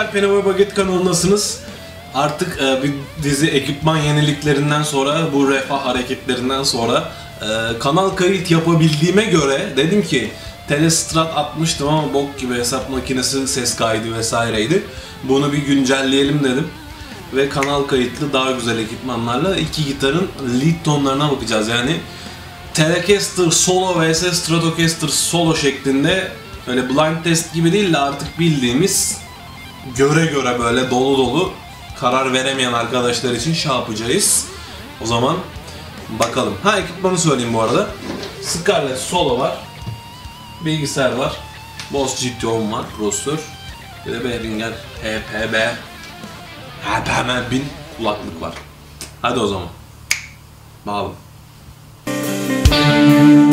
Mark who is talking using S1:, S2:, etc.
S1: arkadaşlar, Penny Baget kanalındasınız. Artık bir dizi ekipman yeniliklerinden sonra, bu refah hareketlerinden sonra kanal kayıt yapabildiğime göre dedim ki Telestrat atmıştım ama bok gibi, hesap makinesi ses kaydı vesaireydi. Bunu bir güncelleyelim dedim. Ve kanal kayıtlı daha güzel ekipmanlarla iki gitarın lead tonlarına bakacağız. Yani Telecaster Solo vs Stratocaster Solo şeklinde, öyle blind test gibi değil de artık bildiğimiz göre göre böyle dolu dolu, karar veremeyen arkadaşlar için şey yapacağız. O zaman bakalım. Ekipmanı söyleyeyim bu arada. Scarlett Solo var. Bilgisayar var. Boss GTO'm var. Prosesör. Bir de Behringer HPB 1000 kulaklık var. Hadi o zaman. Bakalım.